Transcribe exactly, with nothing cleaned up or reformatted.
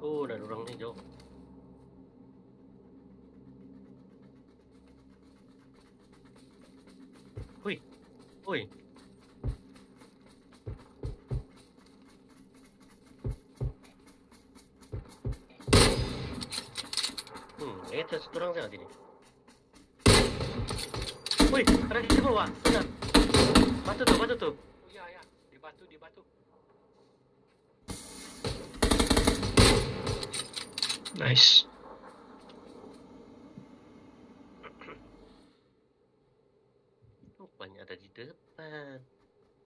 Oh, dah ada orang ni jauh. Hui. Oi. Hmm, eh tu satu orang saja sini. Hui, ada di bawah. Benar. Batu tu, batu tu. Oh ya, ya. Di batu, di batu. Nice.